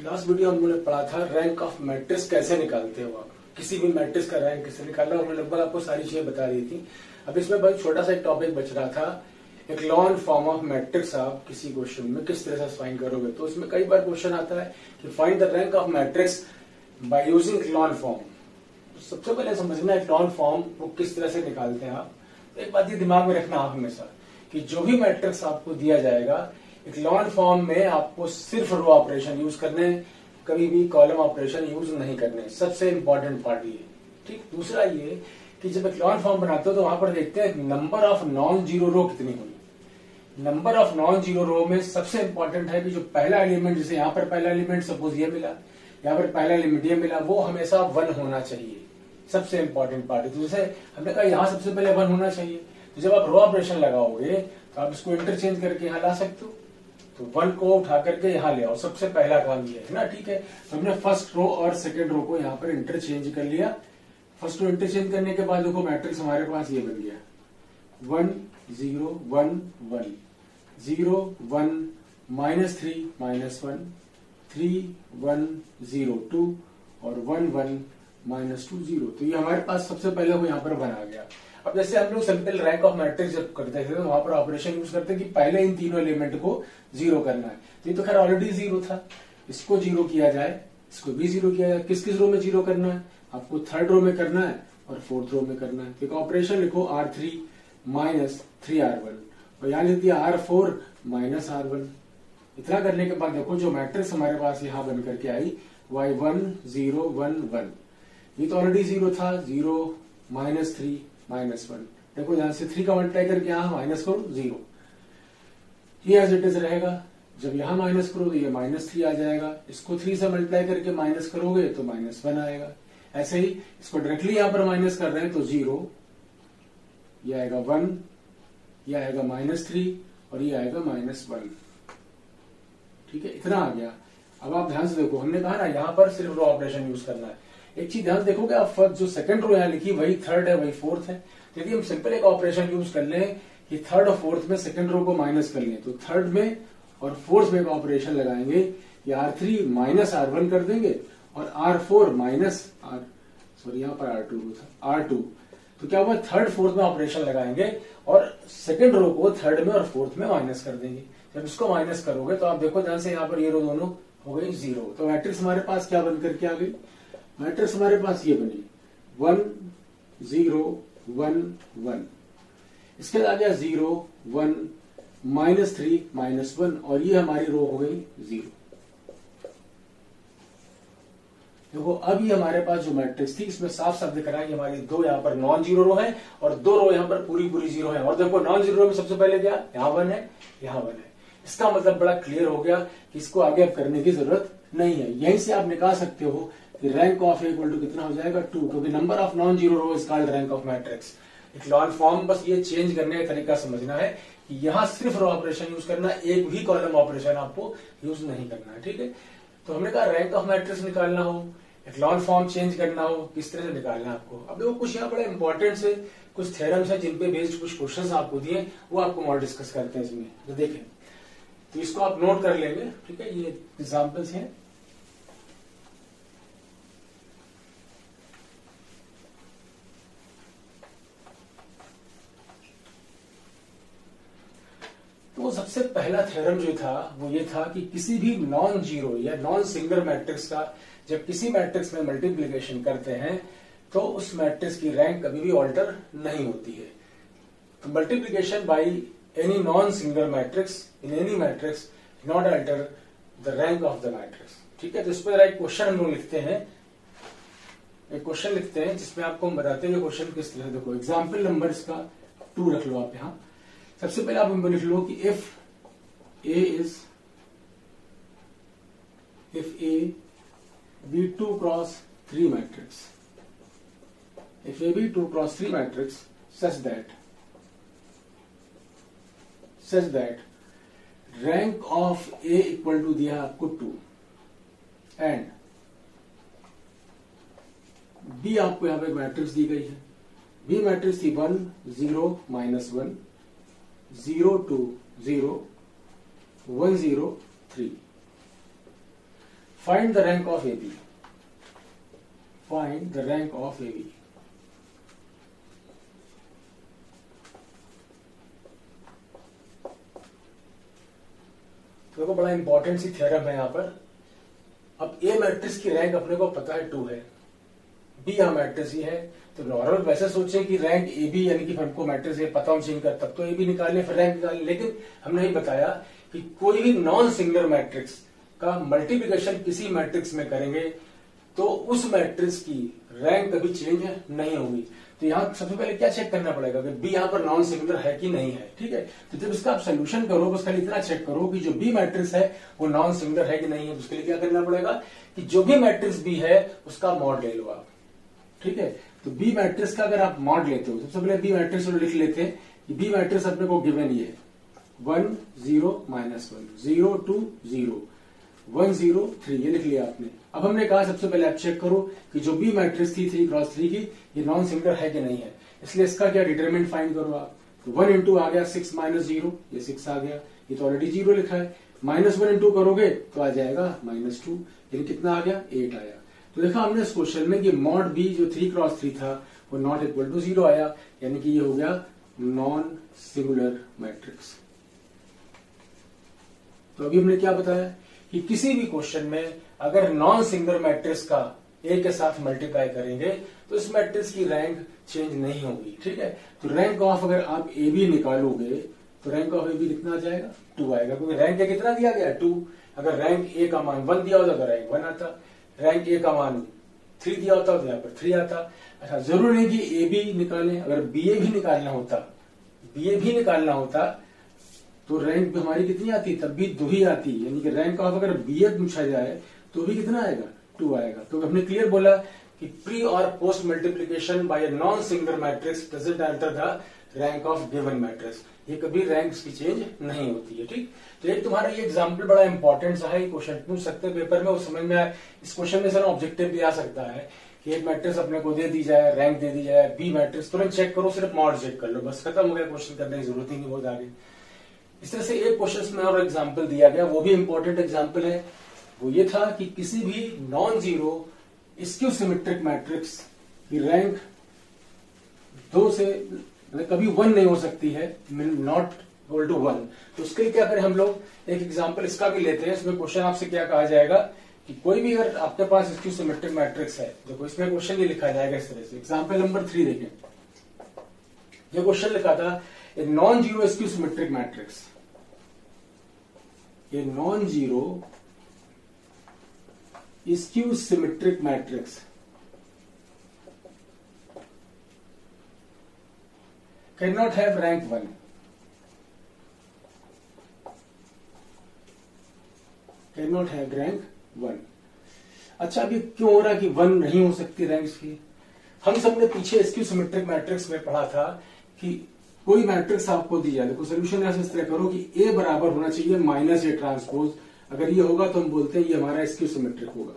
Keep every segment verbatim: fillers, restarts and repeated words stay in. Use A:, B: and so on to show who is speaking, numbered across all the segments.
A: Last video हम लोगों ने पढ़ा था रैंक ऑफ मैट्रिक्स कैसे निकालते हो आप, किसी भी मैट्रिक्स का रैंक कैसे निकालना, और हमने लगभग आपको सारी चीजें बता दी थी। अब इसमें बहुत छोटा सा एक टॉपिक बच रहा था, एक लॉन फॉर्म ऑफ मैट्रिक्स आप किसी क्वेश्चन में किस तरह से फाइंड करोगे। तो इसमें कई बार क्वेश्चन आता है कि find the rank of matrix by using लॉन फॉर्म। तो सबसे पहले समझना है लॉन फॉर्म वो किस तरह से निकालते हैं आप। तो एक बात ये दिमाग में रखना आप हमेशा कि जो भी मैट्रिक्स आपको दिया जाएगा एक लॉन फॉर्म में आपको सिर्फ रो ऑपरेशन यूज करने, कभी भी कॉलम ऑपरेशन यूज नहीं करने। सबसे इंपॉर्टेंट पार्ट ये। ठीक, दूसरा ये कि जब एक लॉन फॉर्म बनाते हो तो वहां पर देखते हैं number of non zero row कितनी हुई। Number of non zero row में सबसे इंपॉर्टेंट है कि जो पहला एलिमेंट, जैसे यहाँ पर पहला एलिमेंट सपोज ये मिला, यहाँ पर पहला एलिमेंट ये मिला, वो हमेशा वन होना चाहिए। सबसे इंपॉर्टेंट पार्ट है। तो जैसे हमने कहा यहाँ सबसे पहले वन होना चाहिए, तो जब आप रो ऑपरेशन लगाओगे तो आप इसको इंटरचेंज करके यहाँ ला सकते हो। तो वन को उठा करके यहाँ ले आओ, सबसे पहला काम ये है ना। ठीक है, तो हमने फर्स्ट रो और सेकंड रो को यहाँ पर इंटरचेंज कर लिया। फर्स्ट रो इंटरचेंज करने के बाद देखो मैट्रिक्स हमारे पास ये बन गया one zero one one zero one minus three minus one three one zero two और one one minus two zero. तो ये हमारे पास सबसे पहले वो यहाँ पर वन आ गया। अब जैसे हम लोग सिंपल रैंक ऑफ मैट्रिक्स जब करते थे तो वहां पर ऑपरेशन यूज करते कि पहले इन तीनों एलिमेंट को जीरो करना है। तो ये तो खैर ऑलरेडी जीरो था, इसको जीरो किया जाए, इसको भी जीरो किया जाए। किस किस रो में जीरो करना है आपको? थर्ड रो में करना है और फोर्थ रो में करना है। एक ऑपरेशन लिखो R three minus three R one और यहाँ लिख दिया R four minus R one. इतना करने के बाद देखो जो मैट्रिक्स हमारे पास यहाँ बन करके आई वाई वन जीरो वन वन, ये तो ऑलरेडी जीरो था, zero minus three minus one. देखो यहां से थ्री का मल्टीप्लाई करके यहां माइनस करो जीरो, ये एज इट इज रहेगा। जब यहां माइनस करो तो ये माइनस थ्री आ जाएगा। इसको थ्री से मल्टीप्लाई करके माइनस करोगे तो माइनस वन आएगा। ऐसे ही इसको डायरेक्टली यहां पर माइनस कर रहे हैं तो जीरो, ये आएगा वन, ये आएगा माइनस थ्री और ये आएगा माइनस वन। ठीक है, इतना आ गया। अब आप ध्यान से देखो, हमने कहा ना यहां पर सिर्फ रो ऑपरेशन यूज करना है। एक चीज ध्यान देखोगे आप, फर्स्ट जो सेकंड रो यहाँ लिखी वही थर्ड है वही फोर्थ है। तो यदि हम सिंपल एक ऑपरेशन यूज कर लें कि थर्ड और फोर्थ में सेकंड रो को माइनस कर लें, तो थर्ड में और फोर्थ में एक ऑपरेशन लगाएंगे, ये R three minus R one कर देंगे और R four minus R sorry यहाँ पर आर टू था आर टू। तो क्या हुआ, थर्ड फोर्थ में ऑपरेशन लगाएंगे और सेकंड रो को थर्ड में और फोर्थ में माइनस कर देंगे। जब इसको माइनस करोगे तो आप देखो ध्यान से यहाँ पर ये रो दोनों हो गई जीरो। तो मैट्रिक्स हमारे पास क्या बन करके आ गई? मैट्रिक्स हमारे पास ये बनी वन जीरो वन वन, इसके बाद आ गया zero one minus three minus one और ये हमारी रो हो गई जीरो। देखो अब ये हमारे पास जो मैट्रिक्स थी इसमें साफ साफ दिख रहा है कि हमारी दो यहाँ पर नॉन जीरो रो है और दो रो यहाँ पर पूरी पूरी जीरो है। और देखो नॉन जीरो रो में सबसे पहले क्या, यहाँ वन है यहाँ वन है। इसका मतलब बड़ा क्लियर हो गया कि इसको आगे अब करने की जरूरत नहीं है। यहीं से आप निकाल सकते हो कि rank of A equal to कितना हो जाएगा टू, क्योंकि number of non zero row is called rank of matrix. Echelon form बस ये चेंज करने का तरीका समझना है कि यहाँ सिर्फ रो ऑपरेशन यूज करना, एक भी कॉलम ऑपरेशन आपको यूज नहीं करना है। ठीक है, तो हमने कहा रैंक ऑफ मैट्रिक्स निकालना हो, एक लॉन फॉर्म चेंज करना हो, किस तरह से निकालना है आपको। अब देखो कुछ यहाँ बड़े इंपॉर्टेंट से कुछ थ्योरम्स है जिन पे बेस्ड कुछ क्वेश्चन आपको दिए, वो आपको और डिस्कस करते हैं इसमें। तो देखें, तो इसको आप नोट कर लेंगे। ठीक है, ये एग्जाम्पल्स हैं। तो सबसे पहला थ्योरम जो था वो ये था कि किसी भी नॉन जीरो या नॉन सिंगल मैट्रिक्स का जब किसी मैट्रिक्स में मल्टीप्लिकेशन करते हैं तो उस मैट्रिक्स की रैंक कभी भी ऑल्टर नहीं होती है। तो multiplication by any non single matrix in any matrix not alter the rank of the matrix. ठीक है, तो इस पर एक क्वेश्चन हम लोग लिखते हैं, एक क्वेश्चन लिखते हैं जिसमें आपको हम बताते हैं क्वेश्चन किस तरह। देखो एग्जाम्पल नंबर इसका टू रख लो आप यहाँ। सबसे पहले आप लिख लो कि if A is if A B two cross three matrix, if A B two cross three matrix such that such that rank of A equal to दिया आपको टू एंड बी आपको यहां पर मैट्रिक्स दी गई है। बी मैट्रिक्स थी one zero minus one zero two zero one zero three. Find the rank of A B, find the rank of A B. तो देखो बड़ा इंपॉर्टेंट सी थ्योरम है यहां पर। अब ए मैट्रिक्स की रैंक अपने को पता है टू है, बी यहां मैट्रिक्स ही है, तो नॉर्मल वैसे सोचें कि रैंक ए बी यानी कि हमको मैट्रिक्स ए पता होना चाहिए कर, तब तो ए बी निकालने फिर रैंक निकालने। लेकिन हमने ही बताया कि कोई भी नॉन सिंगुलर मैट्रिक्स का मल्टीप्लिकेशन किसी मैट्रिक्स में करेंगे तो उस मैट्रिक्स की रैंक कभी चेंज नहीं होगी। तो यहां सबसे पहले क्या चेक करना पड़ेगा कि बी यहां पर नॉन सिंगुलर है कि नहीं है, ठीक है। तो जब इसका आप सोल्यूशन करो बस खाली इतना चेक करो कि जो बी मैट्रिक्स है वो नॉन सिंगुलर है कि नहीं है। उसके लिए क्या करना पड़ेगा कि जो भी मैट्रिक्स बी है उसका मॉड ले लो आप, ठीक है। तो बी मैट्रिक्स का अगर आप मॉड लेते हो, सबसे पहले बी मैट्रिक्स लिख लेते हैं कि बी मैट्रिक्स अपने को गिवन ये one zero minus one, zero two zero, one zero three, ये लिख लिया आपने। अब हमने कहा सबसे पहले आप चेक करो कि जो बी मैट्रिक्स थी थ्री क्रॉस थ्री की ये नॉन सिंगुलर है कि नहीं है, इसलिए इसका क्या डिटरमिनेंट फाइंड करो आप। तो वन इंटू आ गया सिक्स माइनस जीरो, ये सिक्स आ गया, ये तो ऑलरेडी जीरो लिखा है, माइनस वन इंटू करोगे तो आ जाएगा माइनस टू, यानी कितना आ गया एट आया। तो देखा हमने इस क्वेश्चन में कि मॉड बी जो थ्री क्रॉस थ्री था वो नॉट इक्वल टू जीरो आया, यानी कि ये हो गया नॉन सिंगुलर मैट्रिक्स। तो अभी हमने क्या बताया कि किसी भी क्वेश्चन में अगर नॉन सिंगुलर मैट्रिक्स का ए के साथ मल्टीप्लाई करेंगे तो इस मैट्रिक्स की रैंक चेंज नहीं होगी, ठीक है। तो रैंक ऑफ अगर आप ए बी निकालोगे तो रैंक ऑफ ए बी कितना आ जाएगा टू आएगा, क्योंकि रैंक ए कितना दिया गया टू। अगर रैंक ए का मान वन दिया होता तो रैंक वन आता, रैंक ए का मान थ्री दिया होता तो यहाँ पर थ्री आता। अच्छा जरूरी नहीं कि ए बी निकालें, अगर बी ए भी निकालना होता, बी ए भी निकालना होता तो रैंक हमारी कितनी आती, तब भी दो ही आती, यानी कि रैंक ऑफ अगर बी ए पूछा जाए तो भी कितना आएगा टू आएगा। तो हमने क्लियर बोला कि प्री और post multiplication by a non singular matrix doesn't alter the rank of given matrix, ये कभी रैंक की चेंज नहीं होती है, ठीक। तो एक तुम्हारा ये एग्जांपल बड़ा इंपॉर्टेंट सा है, क्वेश्चन पूछ सकते हैं पेपर में, वो समझ में आए। इस क्वेश्चन में सर ऑब्जेक्टिव भी आ सकता है कि एक मैट्रिक्स अपने को दे दी जाए, रैंक दे दी जाए, बी मैट्रिक्स तुरंत चेक करो, सिर्फ मॉड चेक कर लो, बस खत्म हो गया, क्वेश्चन करने की जरूरत ही नहीं बहुत आगे। इस तरह से एक क्वेश्चन में और एग्जाम्पल दिया गया, वो भी इंपॉर्टेंट एग्जाम्पल है। वो ये था कि किसी भी non zero skew symmetric matrix की रैंक दो से कभी वन नहीं हो सकती है, नॉट इक्वल टू वन। तो उसके लिए क्या करें हम लोग, एक एग्जाम्पल इसका भी लेते हैं। इसमें क्वेश्चन आपसे क्या कहा जाएगा कि कोई भी अगर आपके पास स्क्यू सिमेट्रिक मैट्रिक्स है, देखो इसमें क्वेश्चन ये लिखा जाएगा इस तरह से। एग्जाम्पल नंबर थ्री देखें, ये क्वेश्चन लिखा था a non zero skew symmetric matrix, a non zero skew symmetric matrix can not have rank one, can not have rank one. अच्छा अभी क्यों हो रहा है कि वन नहीं हो सकती रैंक इसकी? हम सबने पीछे स्क्यू सिमेट्रिक मैट्रिक्स में पढ़ा था कि कोई मैट्रिक्स आपको दी जाए, देखो सोल्यूशन ऐसे इस तरह करो कि ए बराबर होना चाहिए माइनस ए ट्रांसपोज, अगर ये होगा तो हम बोलते हैं ये हमारा स्क्यू सिमेट्रिक होगा।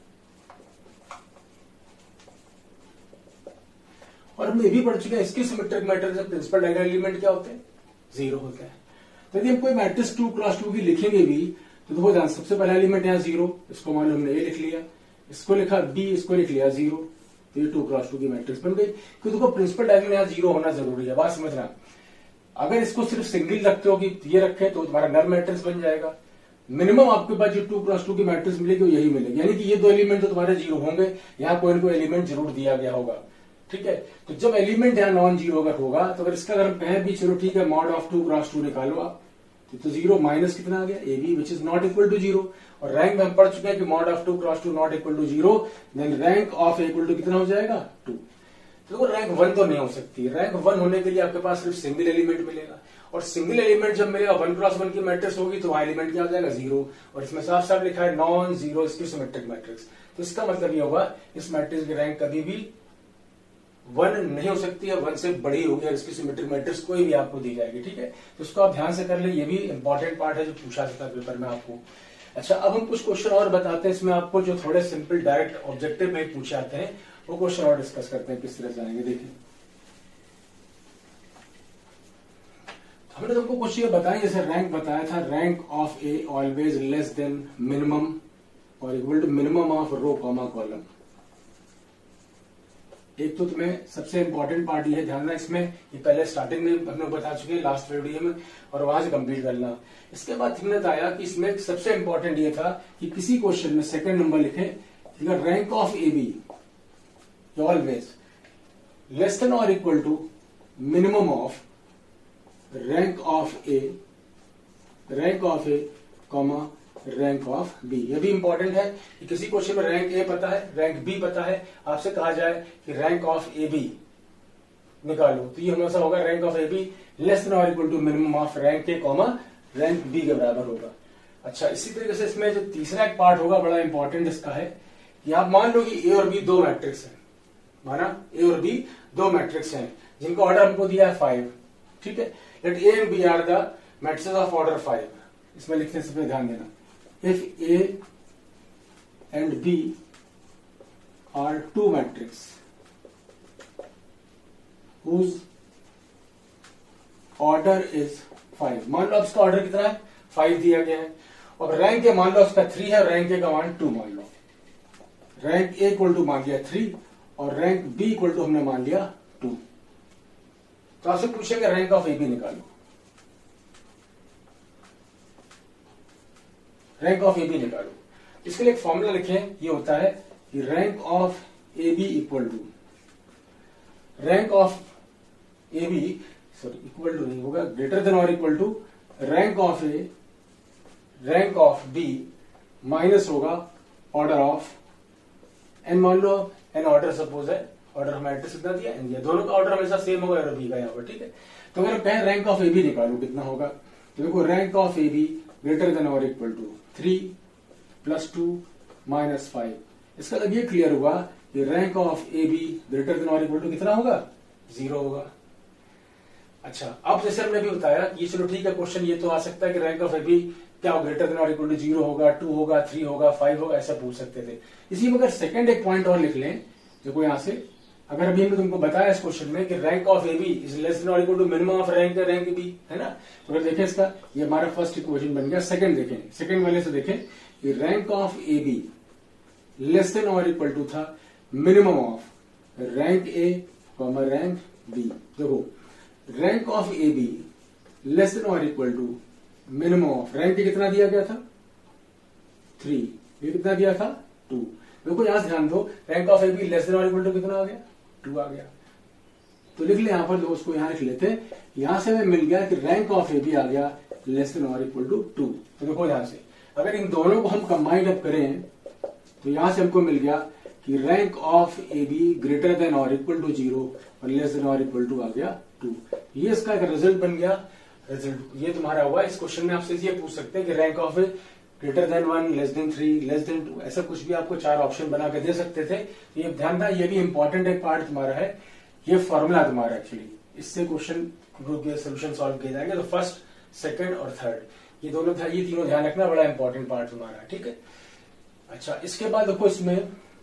A: और हम ये भी पढ़ चुके हैं स्क्यू सिमेट्रिक मैट्रिक्स में प्रिंसिपल डायगोनल एलिमेंट क्या होते हैं, जीरो होता है। तो यदि हम कोई मैट्रिक्स टू क्रॉस टू की लिखेंगे भी तो देखो ध्यान, सबसे पहला एलिमेंट यहाँ जीरो, इसको मान लो हमने ए लिख लिया, इसको लिखा बी, इसको लिख लिया जीरो, तो ये टू क्रॉस टू की मैट्रिक्स बन गई। क्योंकि देखो प्रिंसिपल डायगोनल यहाँ जीरो होना जरूरी है, बात समझना। अगर इसको सिर्फ सिंगल रखते हो कि ये रखे तो तुम्हारा नल मैट्रिक्स बन जाएगा। मिनिमम आपके पास जो टू क्रॉस टू की मैट्रिक्स मिलेगी वो यही मिलेगी, यानी कि ये दो एलिमेंट तो तुम्हारे जीरो होंगे, यहाँ कोई ना कोई एलिमेंट जरूर दिया गया होगा, ठीक है। तो जब एलिमेंट यहाँ नॉन जीरो अगर होगा तो अगर इसका अगर हम कहें भी चलो ठीक है mod of two cross two निकालो आप, तो जीरो माइनस कितना आ गया A B which is not equal to zero. और रैंक में हम पढ़ चुके हैं कि mod of two cross two not equal to zero, then rank of equal to कितना हो जाएगा टू। तो देखो रैंक वन तो नहीं हो सकती, रैंक वन होने के लिए आपके पास सिर्फ सिंगल एलिमेंट मिलेगा, और सिंगल एलिमेंट जब मिलेगा वन क्रॉस वन की मैट्रिक्स होगी तो वहां एलिमेंट क्या हो जाएगा जीरो, और इसमें साफ साफ लिखा है non zero skew symmetric matrix. तो इसका मतलब ये होगा इस मैट्रिक्स की रैंक कभी भी वन नहीं हो सकती है, वन से बड़ी होगी, और इसकी सिमेट्रिक मैट्रिक्स कोई भी आपको दी जाएगी, ठीक है। तो इसको आप ध्यान से कर ले, ये भी इंपॉर्टेंट पार्ट है जो पूछा जाता है पेपर में आपको। अच्छा अब हम कुछ क्वेश्चन और बताते हैं इसमें आपको, जो थोड़े सिंपल डायरेक्ट ऑब्जेक्टिव में पूछे जाते हैं, वो क्वेश्चन और डिस्कस करते हैं किस तरह से आएंगे। देखिए हमने तुमको कुछ ये बताया, जैसे रैंक बताया था, rank of A always less than minimum और equal to minimum of row comma column. एक तो तुम्हें सबसे इंपॉर्टेंट पार्ट ये ध्यान रखना, इसमें ये पहले स्टार्टिंग में हमने बता चुके हैं लास्ट वीडियो में, और वहां से कंप्लीट करना। इसके बाद हमने बताया कि इसमें सबसे इंपॉर्टेंट ये था कि किसी क्वेश्चन में सेकंड नंबर लिखे rank of A B always less than और equal to minimum of rank of A rank of A comma rank of B. ये भी इंपॉर्टेंट है कि किसी क्वेश्चन में रैंक ए पता है, रैंक बी पता है, आपसे कहा जाए कि रैंक ऑफ ए बी निकालो, तो ये हमेशा होगा rank of A B less than और equal to minimum of rank A comma rank B के बराबर होगा। अच्छा, इसी तरीके से इसमें जो तीसरा एक पार्ट होगा बड़ा इंपॉर्टेंट इसका है कि आप मान लो कि ए और बी दो मैट्रिक्स है, माना ए और बी दो मैट्रिक्स हैं जिनका ऑर्डर हमको दिया है फाइव, ठीक है। Let A and B are the matrix of order five. इसमें लिखने से पहले ध्यान देना, if A and B are two matrices whose order is five, मान लो इसका ऑर्डर कितना है फाइव दिया गया है, और रैंक ए मान लो इसका थ्री है, रैंक ए का मान टू मान लो, रैंक ए इक्वल टू मान लिया थ्री और रैंक बी इक्वल टू हमने मान लिया टू। तो आपसे पूछेंगे रैंक ऑफ ए बी निकालो, रैंक ऑफ ए बी निकालो। इसके लिए एक फॉर्मूला लिखें, ये होता है कि rank of A B equal to rank of A B sorry equal to नहीं होगा, ग्रेटर देन और equal to rank of A rank of B minus होगा ऑर्डर ऑफ एन। मान लो एन ऑर्डर सपोज है, ऑर्डर मैट्रिक्स कितना दिया N दिया, दोनों का ऑर्डर हमेशा सेम होगा और बी का यहाँ पर, ठीक है। तो अगर कहें रैंक ऑफ ए बी निकालो कितना होगा, तो देखो rank of A B greater than और equal to three plus two minus five. इसका मतलब ये क्लियर हुआ कि rank of A B greater than और इक्वल टू कितना होगा, जीरो होगा। अच्छा, अब जैसे हमने भी बताया ये चलो ठीक है, क्वेश्चन ये तो आ सकता है कि रैंक ऑफ ए बी क्या हो, ग्रेटर देन और इक्वल टू जीरो होगा, टू होगा, थ्री होगा, फाइव होगा, ऐसा पूछ सकते थे। इसी में अगर सेकंड एक पॉइंट और लिख लें, देखो यहां से अगर अभी हमने तुमको बताया इस क्वेश्चन में कि rank of A B is less than और equal to minimum of rank rank B, है ना। तो अगर देखें इसका, ये हमारा फर्स्ट इक्वेशन बन गया। सेकंड देखें, सेकंड वाले से देखें कि rank of A B less than और इक्वल टू था minimum of rank A comma rank B. देखो rank of A B less than और equal to minimum of rank A कितना दिया गया था, थ्री, ये कितना दिया था, टू। देखो यहां से ध्यान दो, rank of A B less than और इक्वल टू कितना आ गया, टू आ गया। तो लिख ले यहां पर, जो उसको यहां लिख लेते, यहां से हमें मिल गया कि रैंक ऑफ ए बी आ गया लेस देन और इक्वल टू टू। तो देखो यहां से अगर इन दोनों को हम कंबाइंड अप करें तो यहां से हमको मिल गया कि rank of A B greater than और इक्वल टू जीरो और लेस देन और इक्वल टू आ गया टू। ये इसका एक रिजल्ट बन गया। रिजल्ट ये तुम्हारा हुआ। इस क्वेश्चन में आपसे ये पूछ सकते हैं कि rank of A greater than one, less than three, less than two, ऐसा कुछ भी आपको चार ऑप्शन बना के दे सकते थे। ये ध्यान था, ये भी इंपॉर्टेंट एक पार्ट तुम्हारा है, ये फॉर्मूला तुम्हारा एक्चुअली, इससे क्वेश्चन ग्रुप के सोल्यूशन सॉल्व किए जाएंगे। तो फर्स्ट, सेकंड और थर्ड, ये दोनों ये तीनों ध्यान रखना, बड़ा इंपॉर्टेंट पार्ट तुम्हारा, ठीक है। अच्छा, इसके बाद देखो इसमें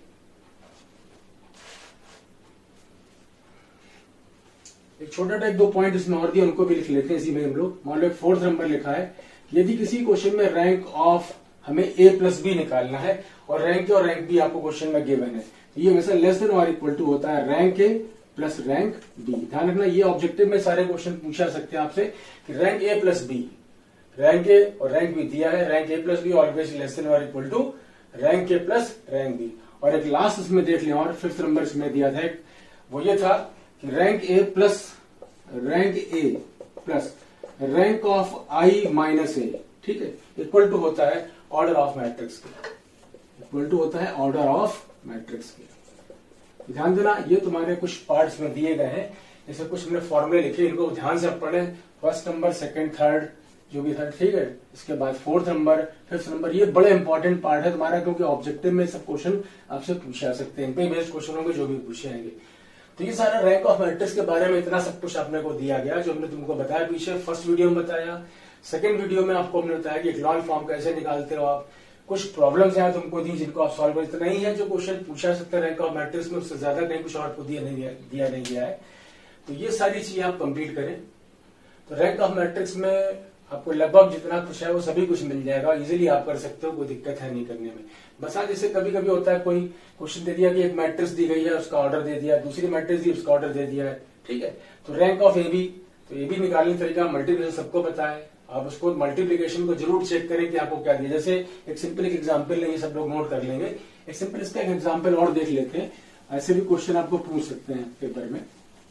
A: एक छोटा सा एक दो पॉइंट इसमें और दिए, उनको भी लिख लेते हैं इसी में हम लोग। मान लो फोर्थ नंबर लिखा है, यदि किसी क्वेश्चन में रैंक ऑफ हमें ए प्लस बी निकालना है और रैंक ए और रैंक बी आपको क्वेश्चन में गिवन है, ये हमेशा लेस देन और इक्वल टू होता है rank A plus rank B. ध्यान रखना, ये ऑब्जेक्टिव में सारे क्वेश्चन पूछा सकते हैं आपसे कि rank A plus B, rank A और रैंक बी दिया है, rank A plus B always less than और equal to rank A plus rank B. और एक लास्ट इसमें देख लें, और फिफ्थ नंबर इसमें दिया था एक, वो ये था कि rank A plus rank A plus rank of I minus A, ठीक है, इक्वल टू होता है ऑर्डर ऑफ मैट्रिक्स के, इक्वल टू होता है ऑर्डर ऑफ मैट्रिक्स के। ध्यान देना, ये तुम्हारे कुछ पार्ट्स में दिए गए हैं, जैसे कुछ हमने फॉर्मूले लिखे, इनको ध्यान से पढ़े। फर्स्ट नंबर, सेकंड, थर्ड, जो भी था, ठीक है। इसके बाद फोर्थ नंबर, फिफ्थ नंबर, ये बड़े इंपॉर्टेंट पार्ट है तुम्हारा, क्योंकि ऑब्जेक्टिव में सब क्वेश्चन आपसे पूछा सकते हैं, इन पे बेस्ड क्वेश्चन होंगे जो भी पूछे जाएंगे। तो ये सारा रैंक ऑफ मैट्रिक्स के बारे में इतना सब कुछ आपने को दिया गया, जो हमने तुमको बताया पीछे फर्स्ट वीडियो में बताया। सेकंड वीडियो में आपको हमने बताया कि इक्लॉन फॉर्म कैसे निकालते हो आप, कुछ प्रॉब्लम्स हैं तुमको दी जिनको आप सॉल्व करते नहीं है, जो क्वेश्चन पूछा सकते हैं रैंक ऑफ मैट्रिक्स में, उससे ज्यादा कहीं कुछ और को दिया नहीं दिया नहीं गया है। तो ये सारी चीजें आप कंप्लीट करें। तो रैंक ऑफ मैट्रिक्स में आपको लगभग जितना कुछ है वो सभी कुछ मिल जाएगा, इजीली आप कर सकते हो, कोई दिक्कत है नहीं करने में। बस हाँ, जैसे कभी कभी होता है कोई क्वेश्चन दे दिया कि एक मैट्रिक्स दी गई है उसका ऑर्डर दे दिया, दूसरी मैट्रिक्स दी उसका ऑर्डर दे दिया है, ठीक है। तो रैंक ऑफ ए बी, तो ए बी निकालने का तरीका मल्टीप्लिकेशन सबको पता है, आप उसको मल्टीप्लिकेशन को जरूर चेक करें कि आपको क्या दिया। जैसे एक सिंपल एक एग्जाम्पल लेंगे, सब लोग नोट कर लेंगे, एक सिंपल इसका एक एग्जाम्पल और देख लेते हैं। ऐसे भी क्वेश्चन आपको पूछ सकते हैं पेपर में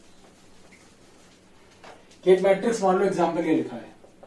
A: कि एक मैट्रिक्स, मान लो एग्जाम्पल ये लिखा है,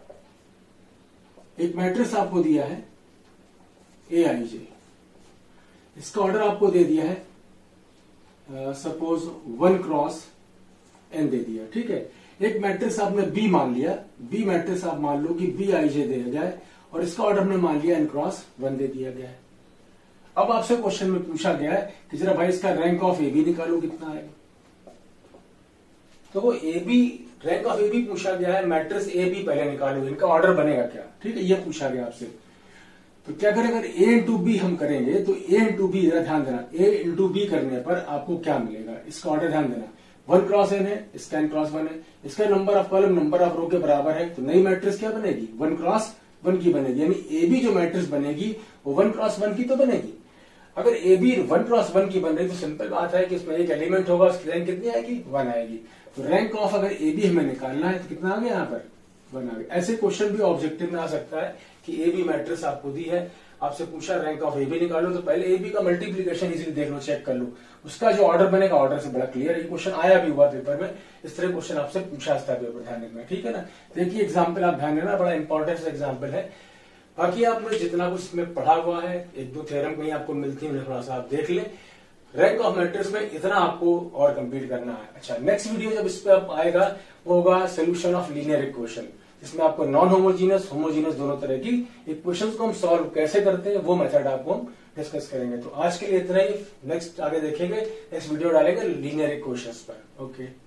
A: एक मैट्रिक्स आपको दिया है ए आई जे, इसका ऑर्डर आपको दे दिया है सपोज वन क्रॉस एन दे दिया, ठीक है। एक मैट्रिक्स आपने बी मान लिया, बी मैट्रिक्स आप मान लो कि बी आई जे दिया गया है और इसका ऑर्डर हमने मान लिया एन क्रॉस वन दे दिया गया है। अब आपसे क्वेश्चन में पूछा गया है कि जरा भाई इसका रैंक ऑफ ए बी निकालो कितना आएगा। तो वो A B, rank of A B पूछा गया है, मैट्रिक्स ए बी पहले निकालो, इनका ऑर्डर बनेगा क्या, ठीक है, ये पूछा गया आपसे। तो क्या करें, अगर ए इंटू बी हम करेंगे तो ए इंटू बी, जरा ध्यान देना, ए इंटू बी करने पर आपको क्या मिलेगा, इसका ऑर्डर ध्यान देना, वन क्रॉस एन है, इसका एन क्रॉस वन है, इसका number of column number of row के बराबर है, तो नई मैट्रिक्स क्या बनेगी, वन क्रॉस वन की बनेगी, यानी ए बी जो मैट्रिक्स बनेगी वो वन क्रॉस वन की तो बनेगी। अगर A B one cross one की बन रही तो सिंपल बात है कि इसमें एक एलिमेंट होगा, उसकी रैंक कितनी आएगी, वन आएगी। तो रैंक ऑफ अगर ए बी हमें निकालना है तो कितना आ गया यहाँ पर, वन आ गया। ऐसे क्वेश्चन भी ऑब्जेक्टिव में आ सकता है कि ए बी मैट्रिक्स आपको दी है, आपसे पूछा रैंक ऑफ ए बी निकालो, तो पहले ए बी का मल्टीप्लीकेशन इजीली देख लो, चेक कर लो, उसका जो ऑर्डर बनेगा ऑर्डर से बड़ा क्लियर। ये क्वेश्चन आया भी हुआ पेपर में, इस तरह क्वेश्चन आपसे पूछा था पेपर, ध्यान रखना, ठीक है ना। देखिए एग्जाम्पल आप ध्यान देना, बड़ा इंपॉर्टेंट एग्जाम्पल है। बाकी आपने जितना कुछ इसमें पढ़ा हुआ है, एक दो थ्योरम कहीं आपको मिलती है, थोड़ा सा आप देख लें। रैंक ऑफ मैट्रिक्स में इतना आपको और कंप्लीट करना है। अच्छा, नेक्स्ट वीडियो जब इस पे आएगा वो होगा सोल्यूशन ऑफ लीनियर इक्वेशन, जिसमें आपको नॉन होमोजीनियस, होमोजीनियस दोनों तरह की इक्वेशंस को हम सॉल्व कैसे करते हैं वो मेथड आपको हम डिस्कस करेंगे। तो आज के लिए इतना ही, नेक्स्ट आगे देखेंगे, नेक्स्ट वीडियो डालेंगे लीनियर इक्वेशंस पर। ओके।